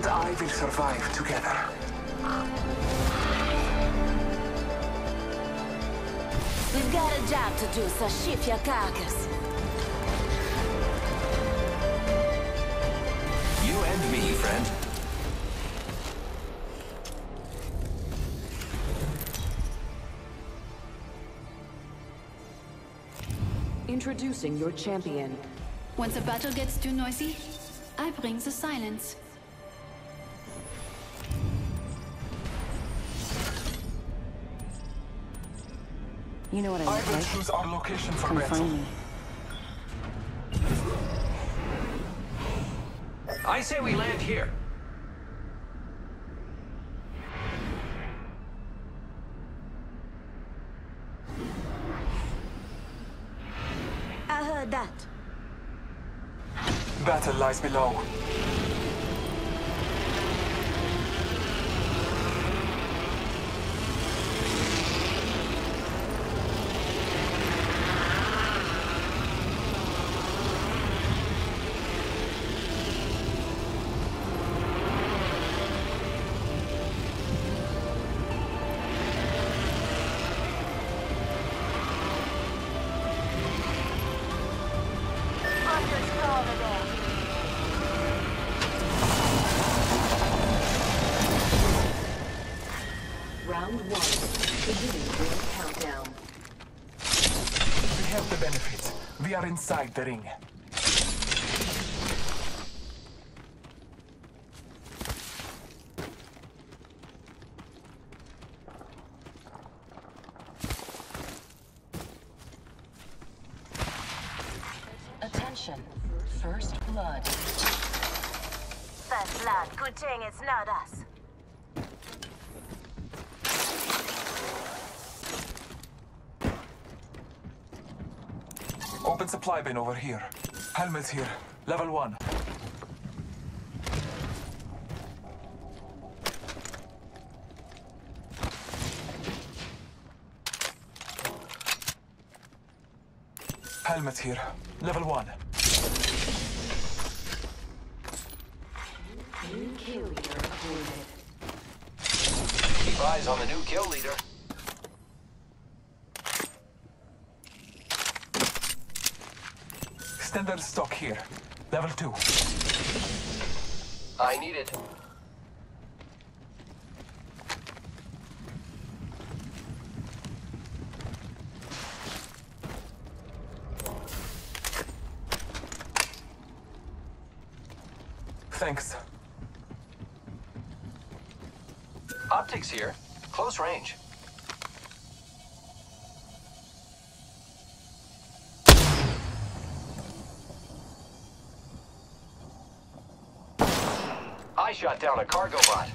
and I will survive together. We've got a job to do, so shift your carcass. You and me, friend. Introducing your champion. Once a battle gets too noisy, I bring the silence. You know what I I look will like? choose our location for Come battle. find me. I say we land here. I heard that. Battle lies below. Round one. Beginning ring countdown. We have the benefits. We are inside the ring. Attention. First blood. First blood, good thing it's not us. Open supply bin over here. Helmets here. Level 1. Helmets here. Level 1. New kill leader appointed. Keep eyes on the new kill leader. Standard stock here. Level 2. I need it. Thanks. Optics here. Close range. I shot down a cargo bot.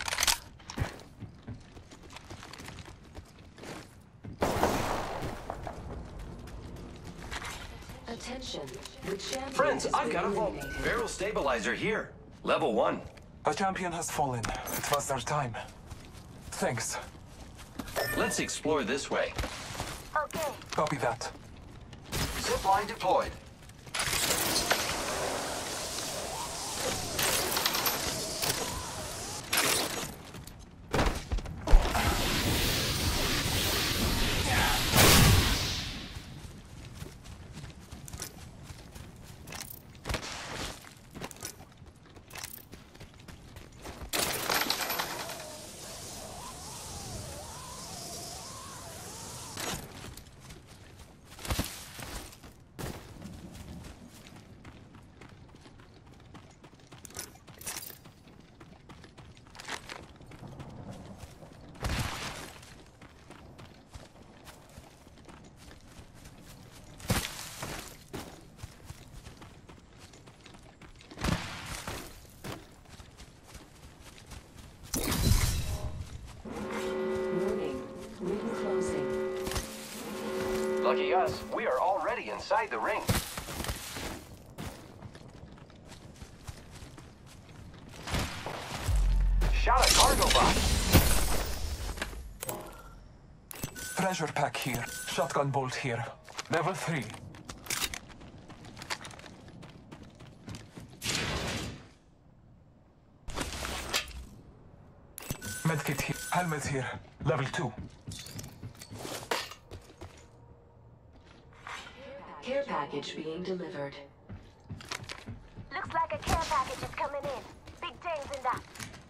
Attention. The champion Friends, is I've got a vault eliminated. barrel stabilizer here. Level 1. A champion has fallen. It was their time. Thanks. Let's explore this way. Okay. Copy that. Zipline deployed. Warning. Ring closing. Lucky us, we are already inside the ring. Shot a cargo bot. Treasure pack here. Shotgun bolt here. Level 3. Medkit here. Helmet here. Level 2. Care package being delivered. Looks like a care package is coming in. Big things in that.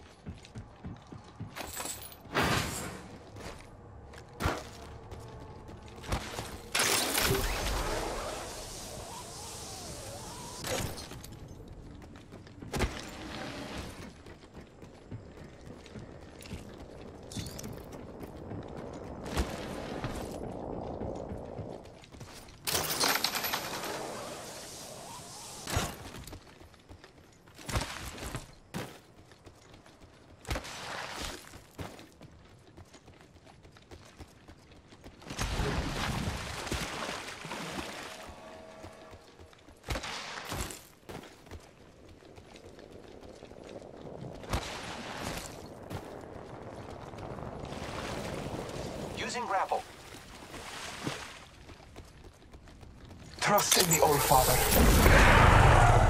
Using grapple. Trust in the All Father.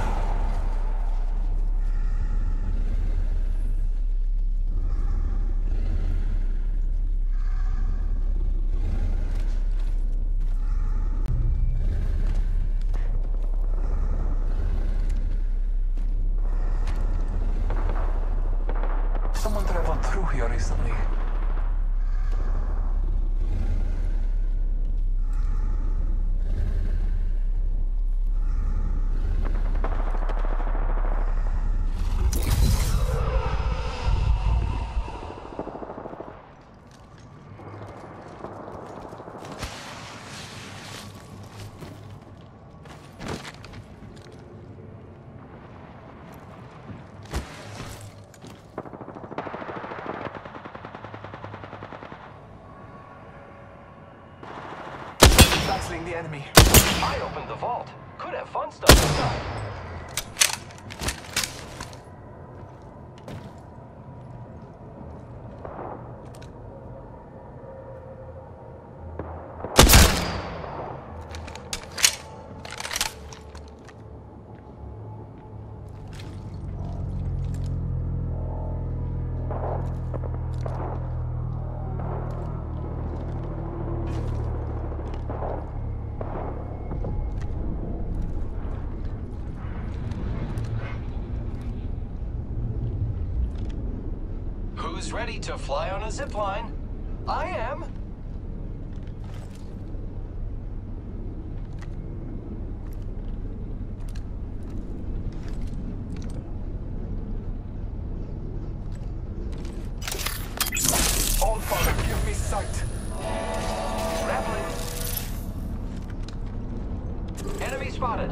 Someone traveled through here recently. Battling the enemy. I opened the vault. Could have fun stuff inside. Who's ready to fly on a zipline? I am. All Father, give me sight. Grappling. Enemy spotted.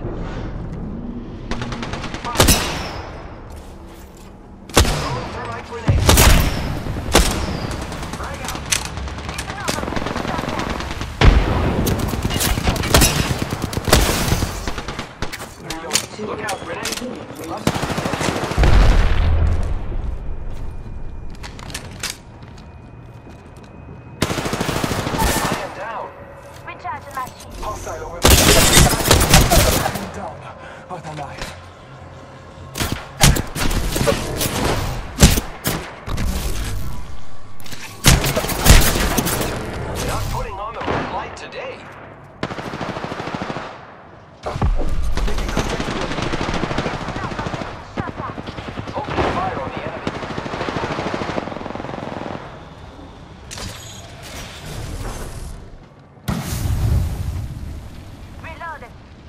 Throwing thermite grenade. Frag out. Look out, grenade. I am down. Recharging my shield. Hostile over. I'm down, but alive. Not putting on the red light today. Opening fire on the enemy. Reloaded.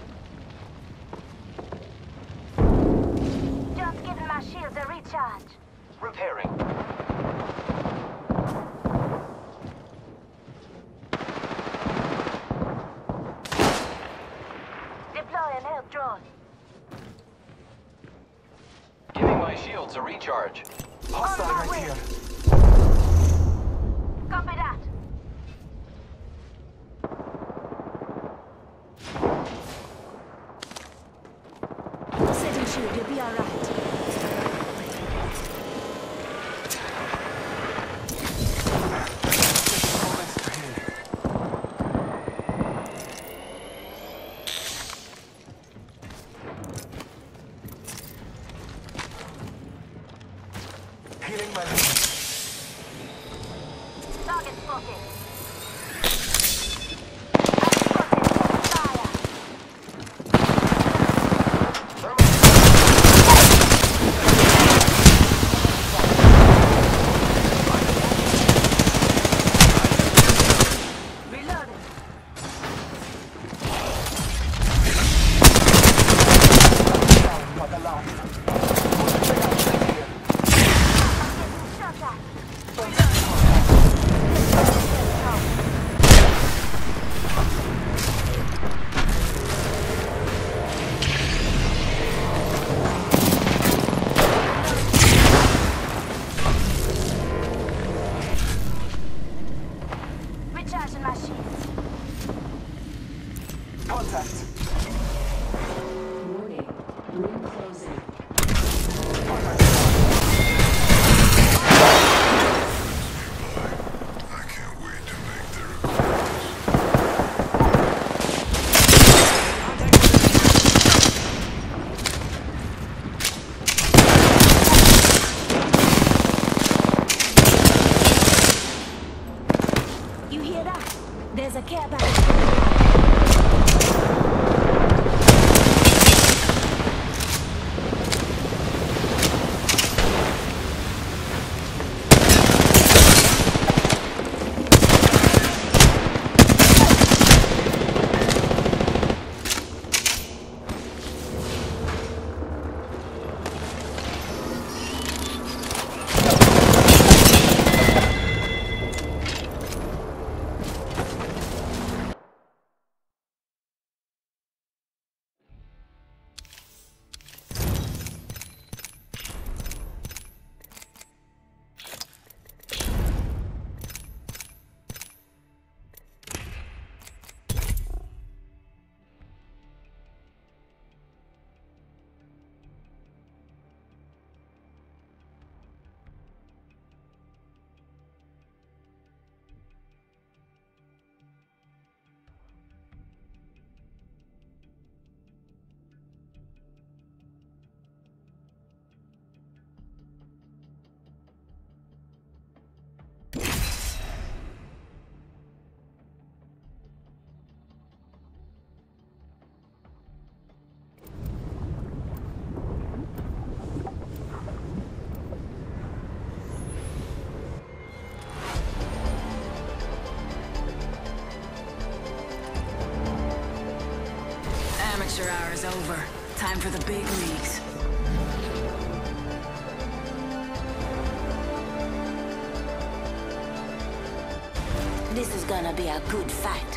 Just giving my shields a recharge. Repairing. Deploying help drone. Giving my shields a recharge. Hostile my right way. here. Copy that. Setting shield, you'll be alright. Moments to heal. Healing my wounds. Target spotted. I'm spotted. Fire. Reloading. Down, but alive. Shot at. Recharging my shields. Contact. Warning. Ring closing. I can't wait to make their acquaintance. You hear that? There's a care package. Amateur hour is over. Time for the big leagues. This is gonna be a good fight.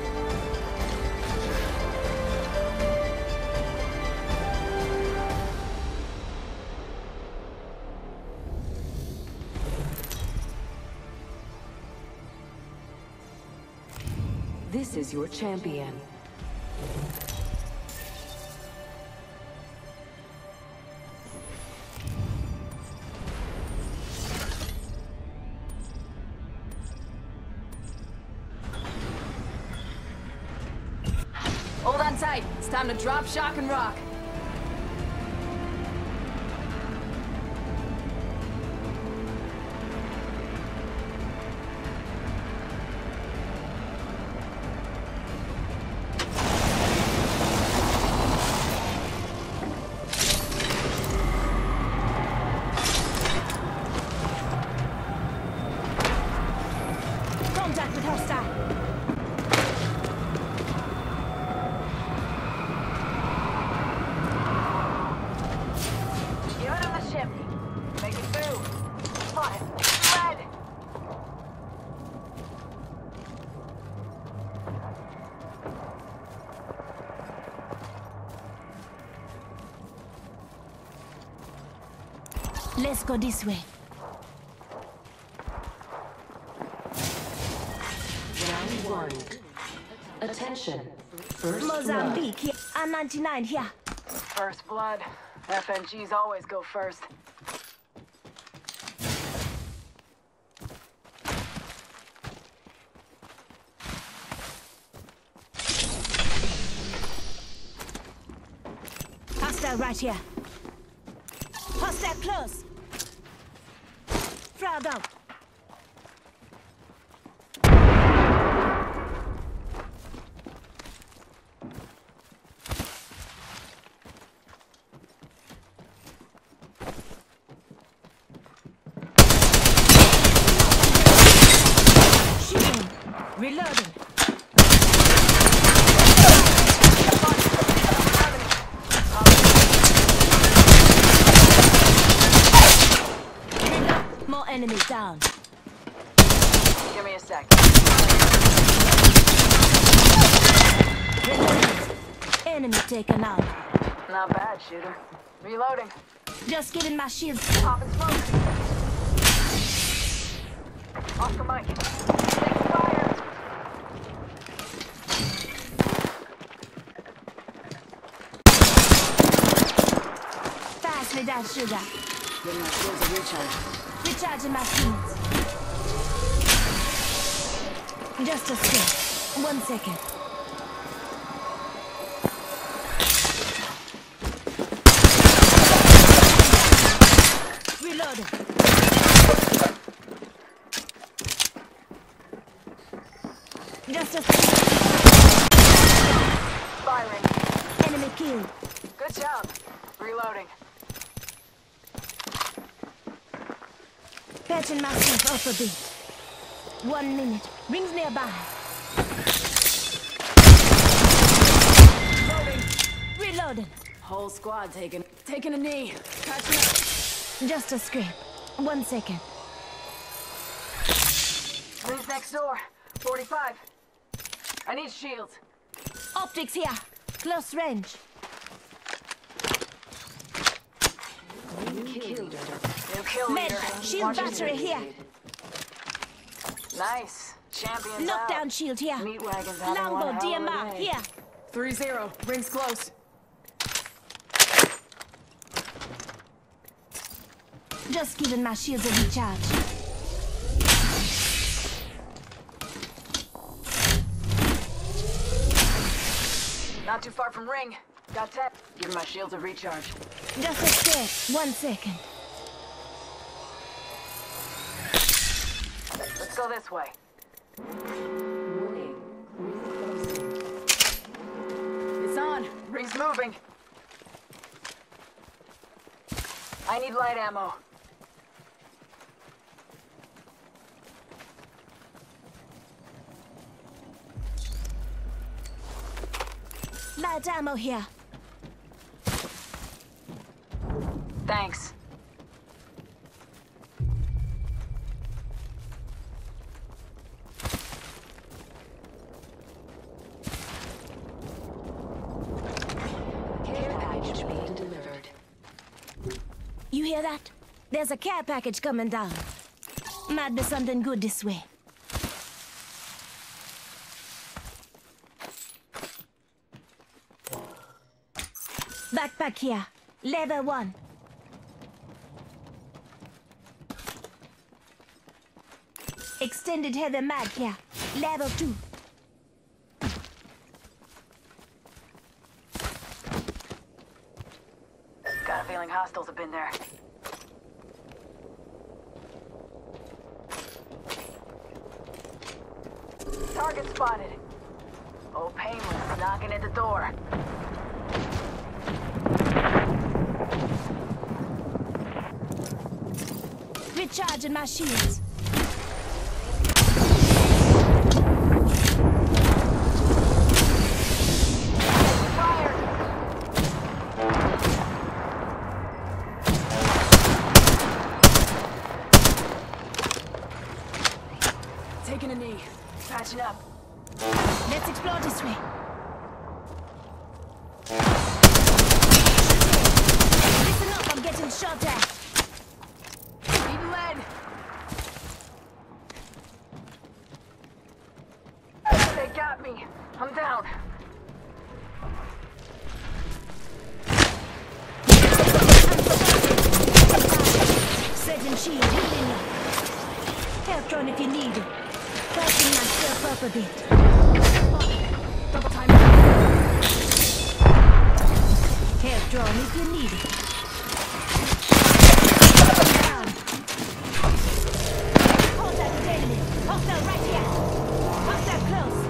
This is your champion. Hold on tight. It's time to drop, shock, and rock. Contact with hostile. Give it on the ship. Make it through. Spotted. Red. Let's go this way. Round one. Attention. First blood. Mozambique here. I'm 99 here. First blood. FNGs always go first. Hostile right here. Hostile close. Frag out. Reloading. More enemies down. Give me a sec. Reloading. Enemy taken out. Not bad, shooter. Reloading. Just giving my shields. Popping smoke. Off the mic. Take fire. Fast with that sugar. Getting my shields a recharge. Recharging my shields. Just a sec. 1 second. Reloading. Just a sec. Firing. Enemy killed. Good job. Reloading. Patching myself up a bit. 1 minute. Rings nearby. Loading. Reloading. Whole squad taking a knee. Patching up. Just a scrape. 1 second. Rings next door. 45. I need shields. Optics here. Close range. New kill Med. leader. Shield Watch your battery here. Nice. Champions Knockdown out. shield here. Meat wagons having Longbow one hell of a DMR day. here. 3-0. Rings close. Just giving my shields a recharge. Not too far from ring. Got 10. Give my shields a recharge. Just a step. 1 second. Let's go this way. Warning. Ring closing. It's on. Ring's moving. I need light ammo. Light ammo here. Thanks. Care package being delivered. You hear that? There's a care package coming down. Might be something good this way. Backpack here. Level 1. Extended heavy mag here. Level 2. Got a feeling hostiles have been there. Target spotted. Oh, Painless knocking at the door. Recharging my shields. Fire! Taking a knee. Patching up. Let's explore this way. Listen up, I'm getting shot at. Need lead. They got me. I'm down. Setting shield, healing you. Help drone if you need it. Patching myself up a bit. Double time. Help drone if you need it. Down. Contact with enemy. Hostile right here. Hostile close.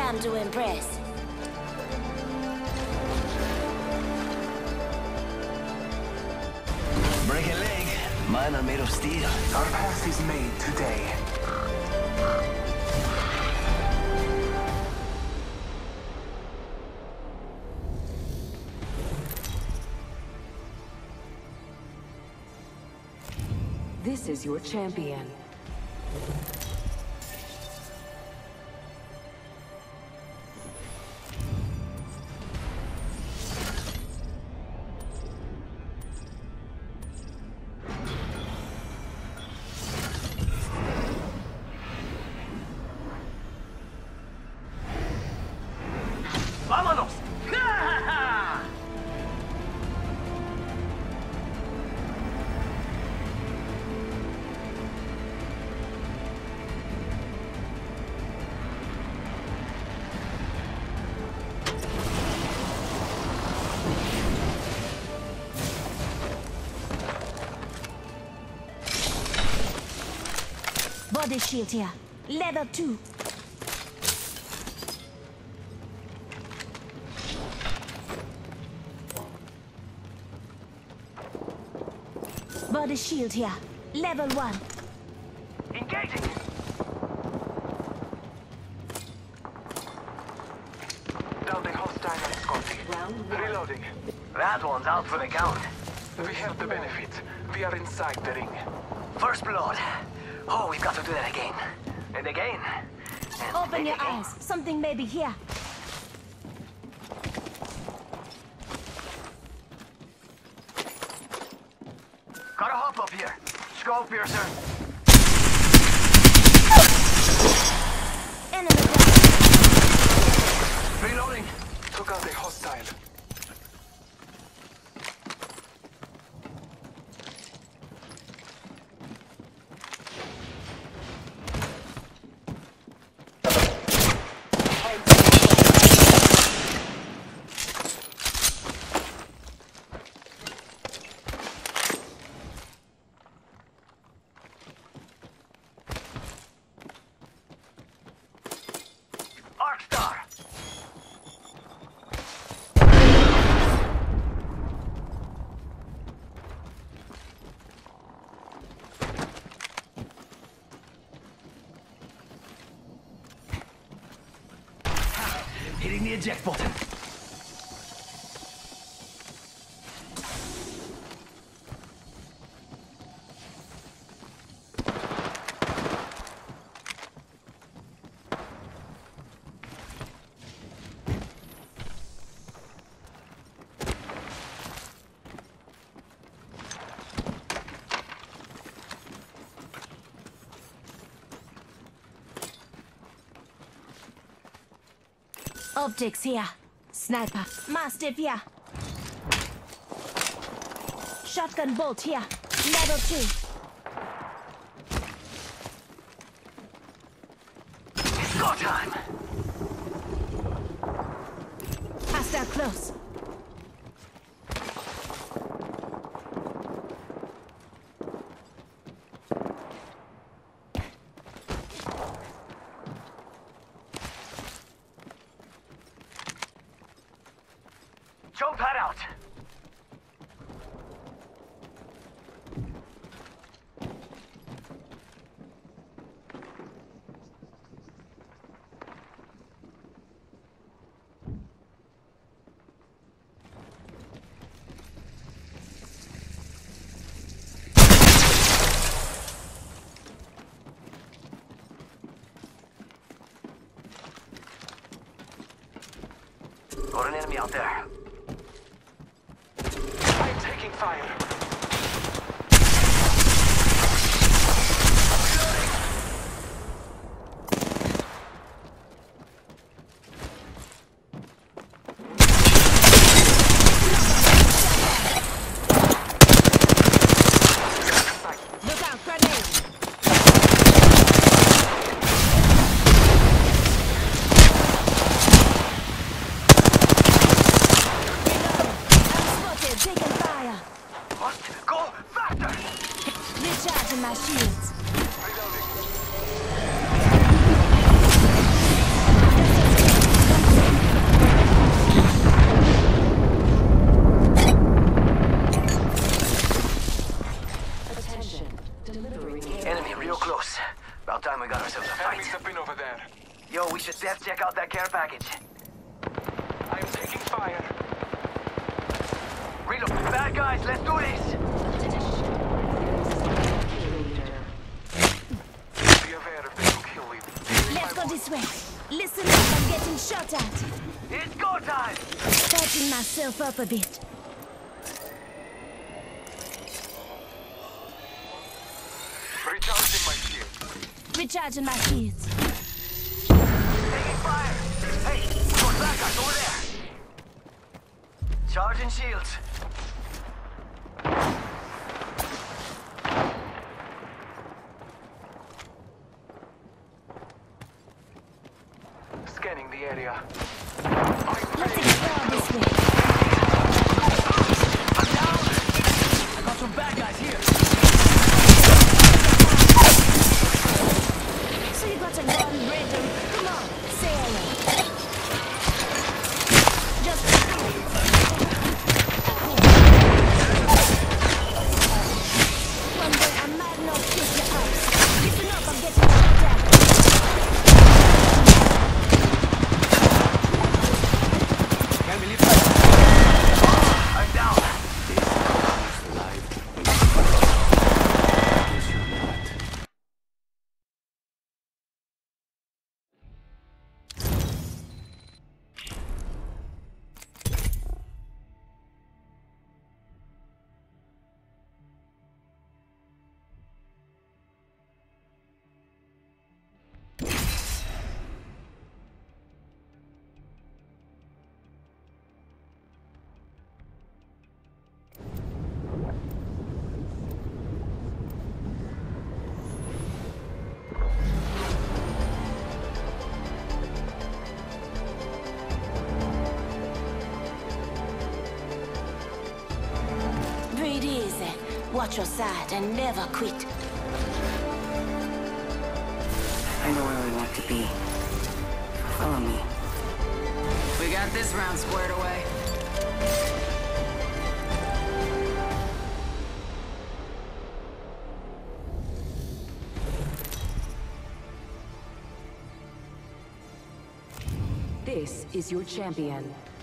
time to impress. Break a leg. Mine are made of steel. Our path is made today. This is your champion. ¡Vámonos! Body shield here. Level 2. Body shield here. Level 1. Engaging! Doubting hostile and Scotty. Reloading. That one's out for the count. We have the benefit. We are inside the ring. First blood. Oh, we've got to do that again. And again. And Open your again. eyes. Something may be here. Gotta hop up here. Skull piercer. Enemy down. Reloading. Took out a hostile. Arcstar. Hitting the eject button. Optics here. Sniper. Mastiff here. Shotgun bolt here. Level 2. Go time. Hostile close. Jump pad out. Got an enemy out there. I'm taking fire. Look out, grenade. Reload. I'm spotted. Taking fire. What? package. I am taking fire. Reload. Bad guys, let's do this! Be aware if they do kill lead. Let's go this way. Listen up, I'm getting shot at. It's go time! Patching myself up a bit. Recharging my shield. Recharging my shields. Taking fire! Hey, those bad guys over there! Charging shields. Scanning the area. Let's explore this way. I'm down! I got some bad guys here. So you got a gun ready. Come on, say hello. Just one day I might not kick your ass. Listen up, I'm getting shot at. Can't believe that. I'm down. Breathe easy. Watch your side and never quit. I know where we want to be. Follow me. We got this round squared away. This is your champion.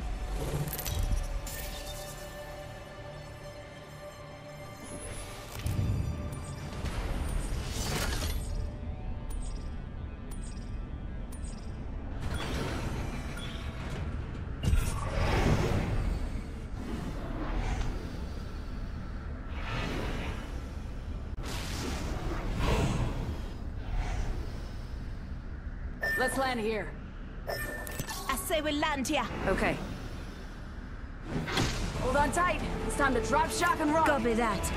Let's land here. I say we land here. Okay. Hold on tight. It's time to drop, shock, and roll. Copy that.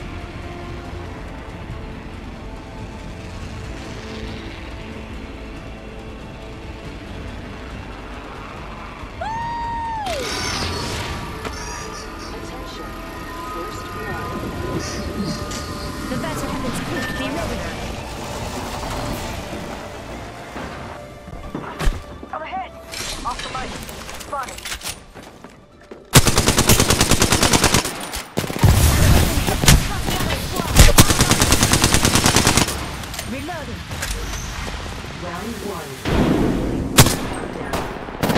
Attention. First blood. The battle happens quick. Be ready. I'm ahead! Off the mic. Spotted. Reloading. Round one. Countdown.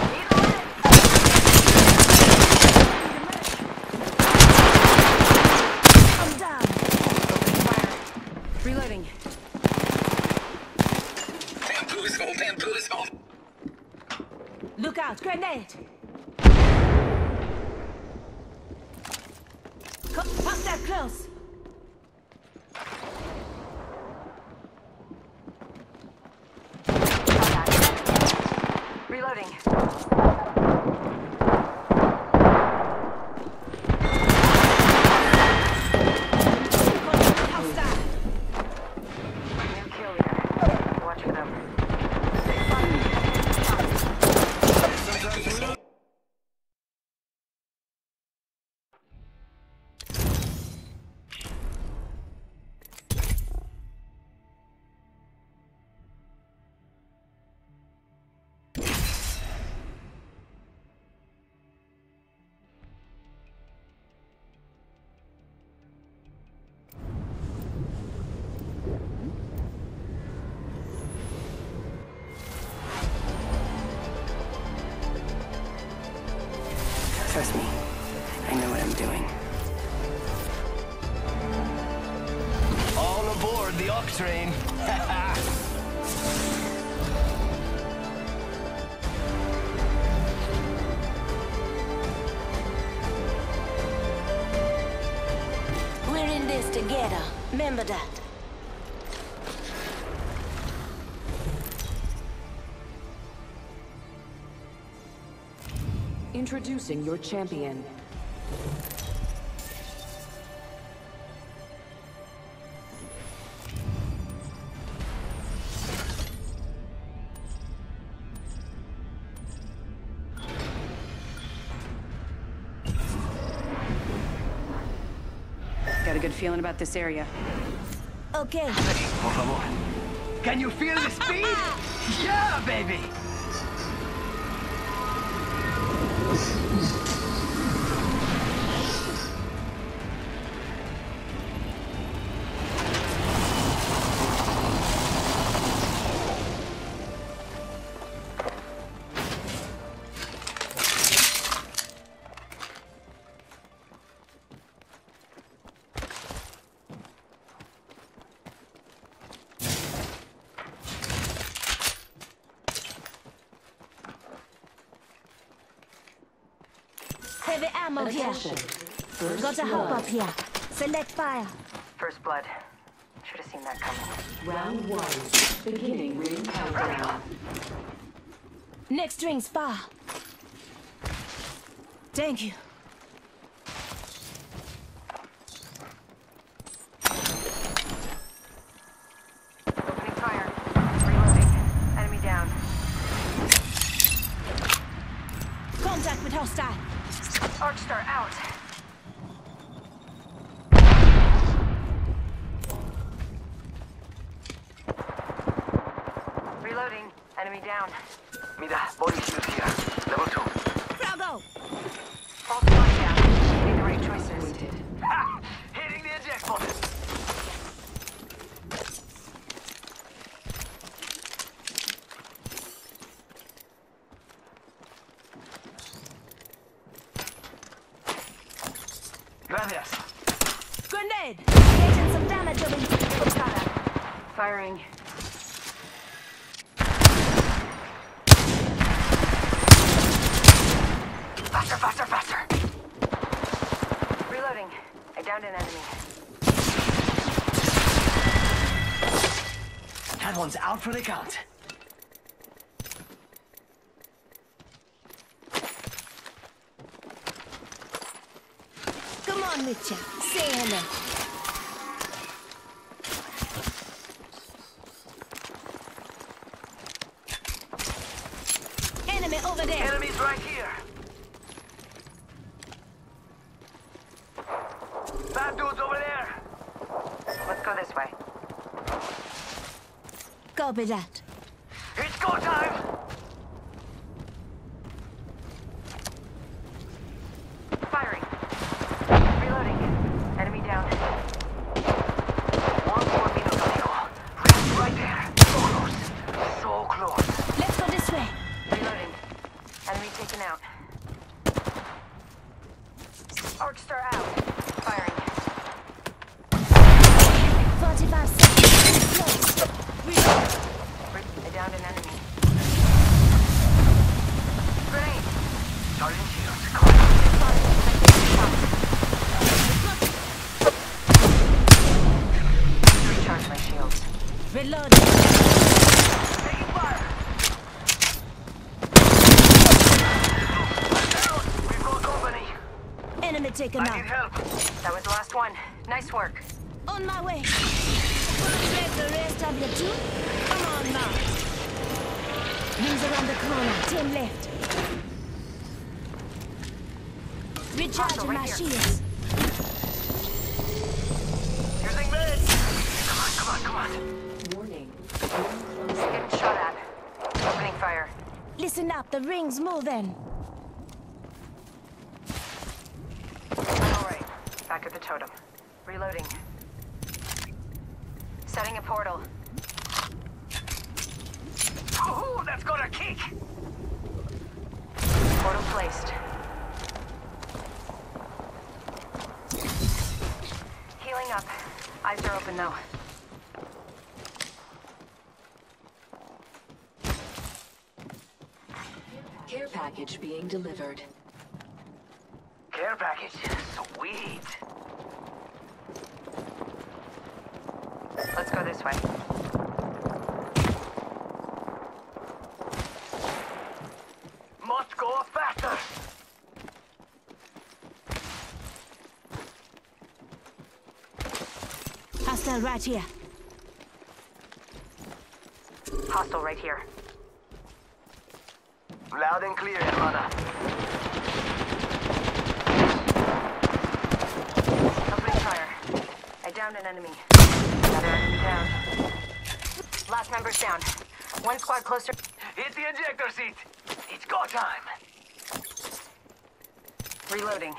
I'm down. Reloading. Look out, grenade. Pass that close. Reloading. Hostile. New kill leader. Watch for them. Stay fire. Trust me, I know what I'm doing. All aboard the Ox train. We're in this together. Remember that. Introducing your champion. Got a good feeling about this area. Okay. Por favor. Can you feel the speed? Yeah, baby! Heavy ammo here. Attention. First Got a hop blood. up here. Select fire. First blood. Should have seen that coming. Round 1. Beginning ring countdown. Next ring's fire. Thank you. Opening fire. Reloading. Enemy down. Contact with hostile. Arcstar out. Reloading. Enemy down. Mira, body shield here. Level 2. Bravo! False flag down. Made the right choices. Pointed. Ha! Hitting the eject button. Gracias. Grenade! Taking some damage over here. Firing. Faster, faster, faster! Reloading. I downed an enemy. That one's out for the count. Come on, Mitcha. Say hello. Enemy over there. Enemies right here. Bad dudes over there. Let's go this way. Copy that. It's go time! Firing. Reloading. Enemy down. One more minute, amigo. Right there. So close. So close. Let's go this way. Reloading. Enemy taken out. Arcstar out. Firing. 45 seconds. Close. Reload. I downed an enemy. Grenade. Charging shields. Come on. Recharge my shields. Reload. Taking fire. We've got company. Enemy taken I need out. help. That was the last one. Nice work. On my way. Let the rest of you too? Come on now. Rings around the corner. 10 left. Recharging right my here. shields. Using meds. Come on. Warning. Getting shot at. Opening fire. Listen up, the ring's moving. I'm all right. Back at the totem. Reloading. Setting a portal. Oh, that's got a kick. Portal placed. Eyes are open now. Care package being delivered. Care package. Sweet. Let's go this way. Must go faster. Hostile right here. Hostile right here. Loud and clear, hermana. Opening fire. I downed an enemy. Another enemy down. Last member's down. One squad closer. Hit the ejector seat. It's go time. Reloading.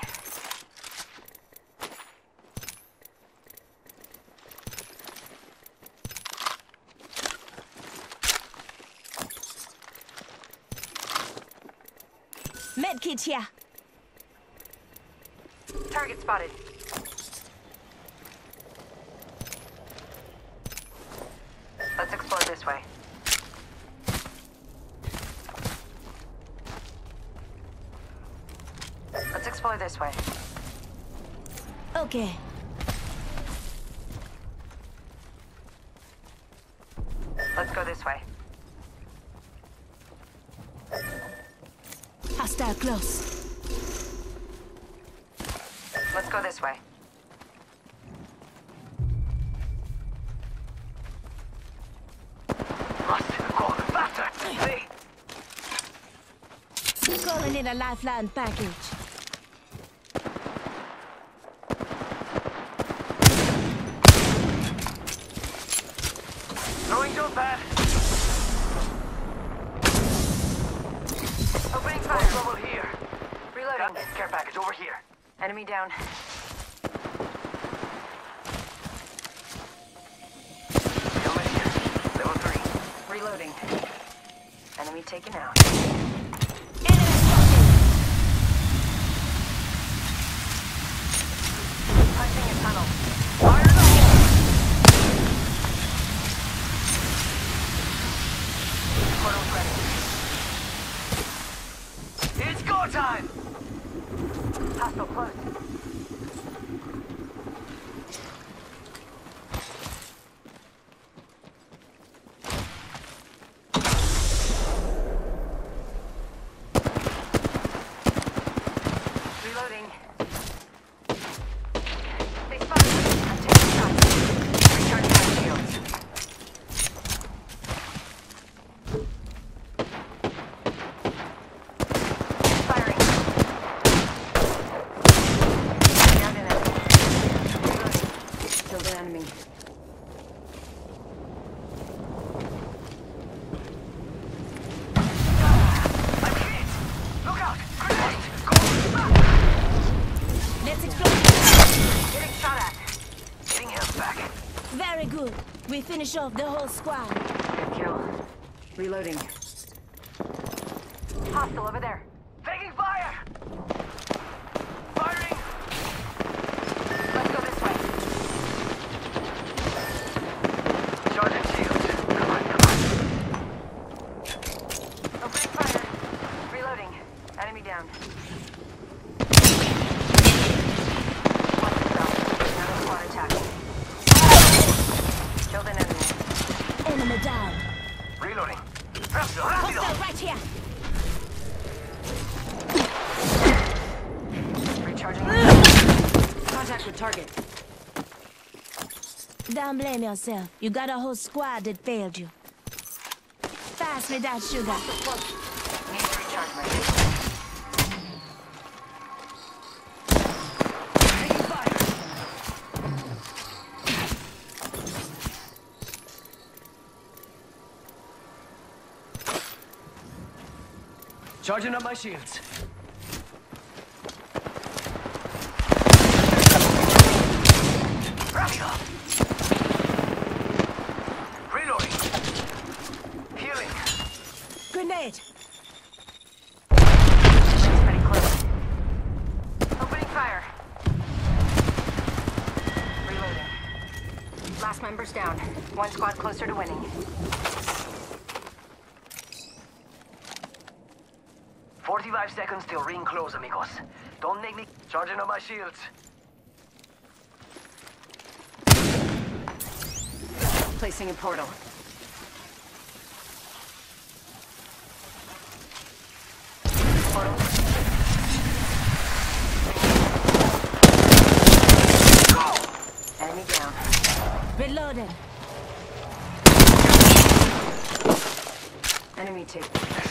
Medkit here. Target spotted. Let's explore this way. Let's explore this way. Okay. Let's go this way. Hostile close. Let's go this way. Must go faster. Hey. Calling in a lifeline package. Throwing jump pad. Opening fire. Trouble here. Reloading. Care package over here. Enemy down. Helmet here. Level 3. Reloading. Enemy taken out. Enemy spotted. Punching a tunnel. Fire in the hole. Portal's ready. It's go time. Hostile close. Reloading. They spotted me. I'm taking shots. Recharging my shields. Firing. Downed an enemy. Reloading. Killed an enemy. I'm hit. Look out. Grenade. Go back. Let's explore. Getting shot at. Getting health back. Very good. We finish off the whole squad. Good kill. Reloading. Hostile over there. Taking fire. Firing. Let's go this way. Charging shields. Come on. Opening fire. Reloading. Enemy down. Another squad attacking. Killed an enemy. Enemy down. Reloading. Rápido, rápido. Hostile right here. Recharging. Contact with target. Don't blame yourself. You got a whole squad that failed you. Pass me that sugar. Need to recharge my shield. Taking fire. Charging up my shields. Rápido. Reloading. Healing. Grenade. Ring's pretty close. Opening fire. Reloading. members down. One squad closer to winning. 45 seconds till ring close, amigos. Don't make me charging on my shields. Placing a portal. Portal. Enemy down. Reloaded. Enemy taken.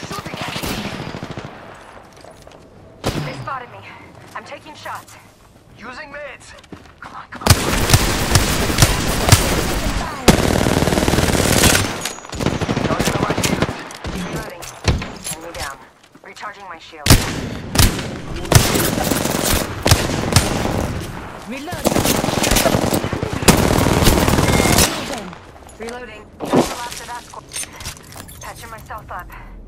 They spotted me. I'm taking shots. Using meds. Come on, come on. Charging on my shields. Reloading. Enemy down. Recharging my shield. Reloaded. Reloading. That's the last of that squad. Patching myself up.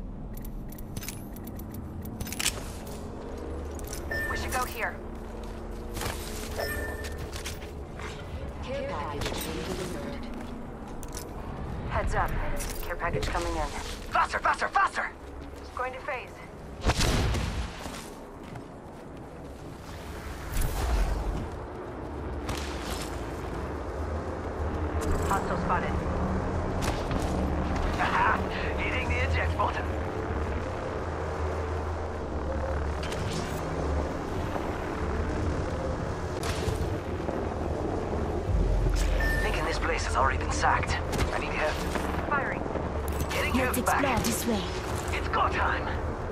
We should go here. Care package being delivered. Heads up. Care package coming in. Faster, faster, faster! Going to phase. Hostile spotted. Haha, hitting the eject button. Thinking this place has already been sacked. I need help. Firing. Getting Let's help explore back. this way. It's go time.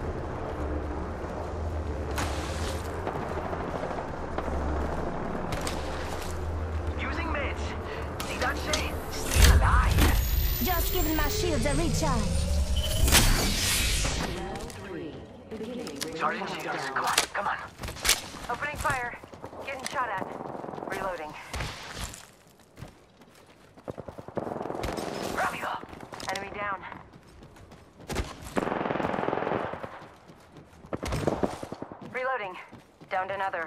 Using meds. See that shade? Still alive. Just giving my shields a recharge. Round 3. Beginning ring Charging shields. countdown. Come on, come on. Opening fire. Getting shot at. Reloading. Rápido. Enemy down. Reloading. Downed another.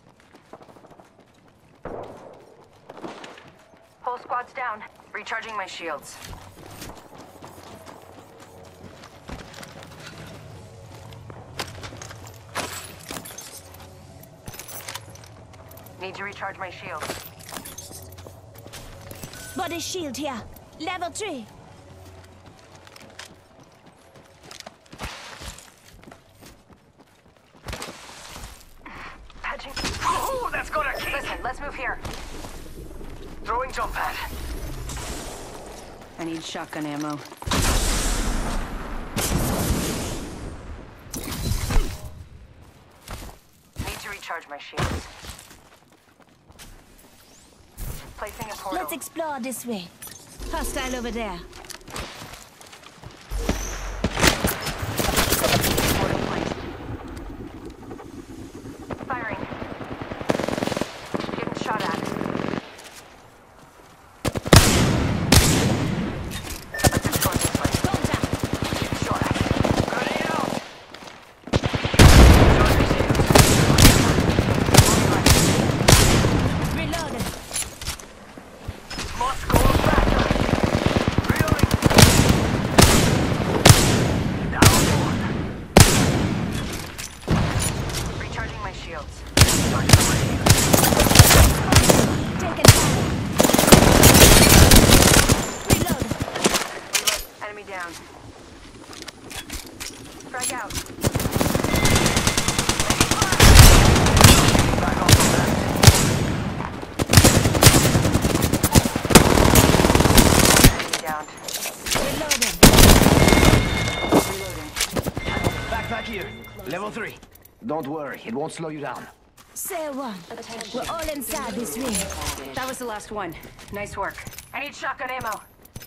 Whole squad's down. Recharging my shields. Need to recharge my shield. Body shield here. Level 3. Patching. Oh, that's gonna kick. Listen, let's move here. Throwing jump pad. I need shotgun ammo. Need to recharge my shields. Placing a portal. Let's explore this way. Hostile over there. Portal placed. Firing. Getting shot at. Let's go this way. Contact. Getting shot at. Grenade out. Reloaded. Must go faster. Reloading. Down one. Recharging my shields. Charging on my shields. Taken fire. Reloaded. Enemy down. Frag out. Back off the left. Enemy down. Reloaded. Reloading. Backpack here. Level 3. Don't worry, it won't slow you down. Say one. We're all inside this ring. That was the last one. Nice work. I need shotgun ammo.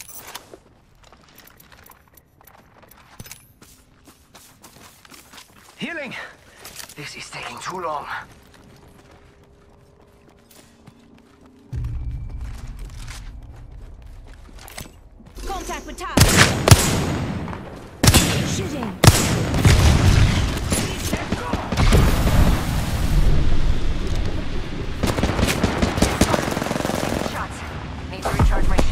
Healing! This is taking too long. Contact with target. Shooting. Shots. Need to recharge my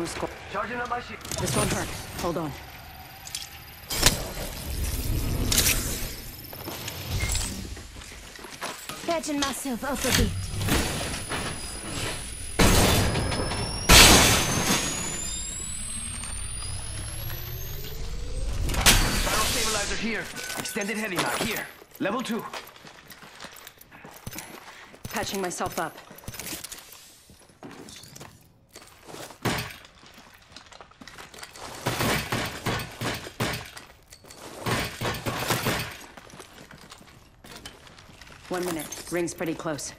who's scored. Charging up my shield. This won't hurt. Hold on. Patching myself up a bit. Barrel stabilizer here. Extended heavy mag here. Level 2. Patching myself up. One minute. Ring's pretty close.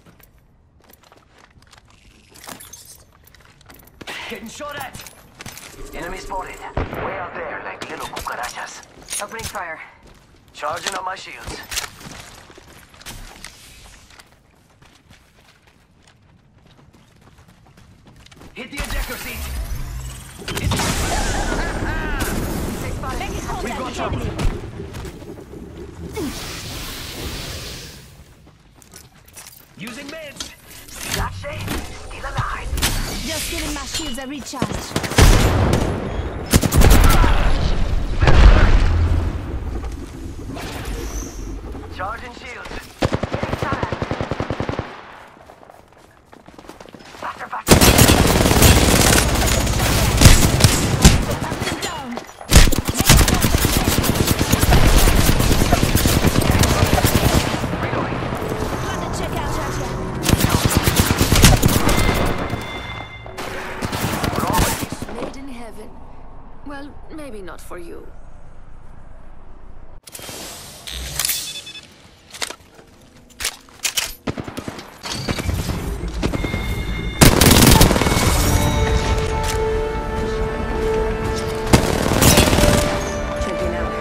Getting shot at. Enemy spotted. Way out there, like little cucarachas. Opening fire. Charging up my shields. Hit the ejector seat. We've got trouble. Using meds. Gotcha. Still alive. Just giving my shields a recharge. Charging shields. Getting shot at. Faster, faster. Up and down. Reloading. Got to check out right here. We're all ready. Made in heaven. Well, maybe not for you. Champion out.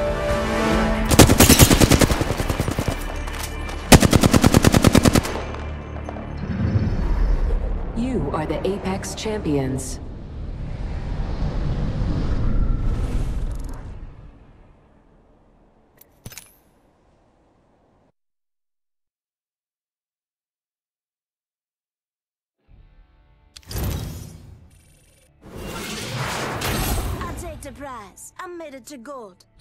You are the Apex Champions. I'll take the prize. I'm made it to gold.